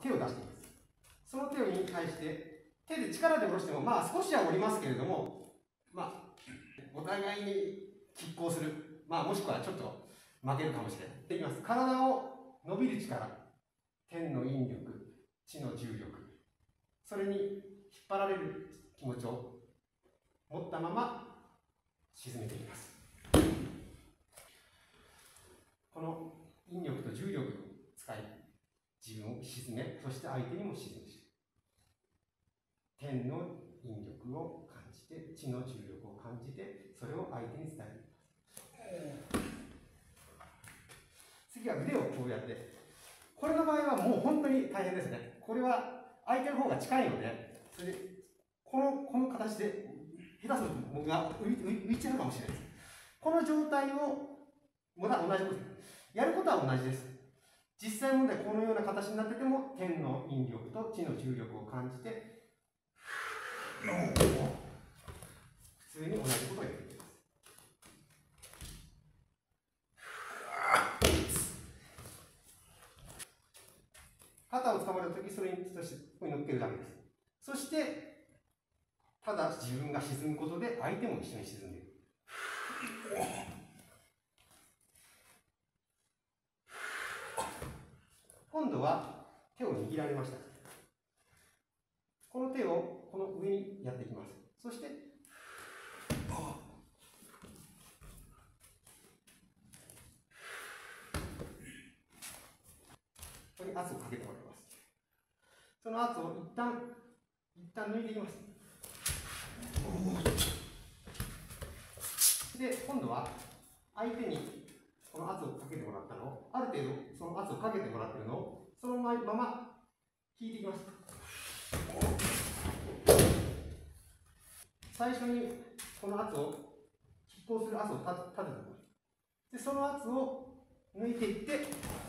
手を出しています。その手に対して、手で力で下ろしても、少しは下りますけれども、お互いに拮抗する、もしくはちょっと負けるかもしれない。できます。体を伸びる力、天の引力、地の重力、それに引っ張られる気持ちを持ったまま沈めていきます。この引力と重力を使い、自分を沈め、そして相手にも沈めていく。天の引力を感じて、地の重力を感じて、それを相手に伝えていきます。次は腕をこうやって、これの場合はもう本当に大変ですね。これは相手の方が近いので、それでこの形で、下手すると僕が浮いちゃうかもしれないです。この状態をまた同じことです。やることは同じです。実際問題このような形になってても、天の引力と地の重力を感じて、普通に同じことをやっていきます。肩を掴まれたとき、それにここに乗っけるだけです。そして、ただ自分が沈むことで、相手も一緒に沈んでいる。今度は手を握られました。この手をこの上にやっていきます。そして、ここに圧をかけてもらいます。その圧を一旦抜いていきます。で、今度は相手にこの圧をかけてもらったのを、ある程度その圧をかけてもらっているのを、そのまま引いていきます。最初にこの圧を、拮抗する圧を立てておきます。で、その圧を抜いていって、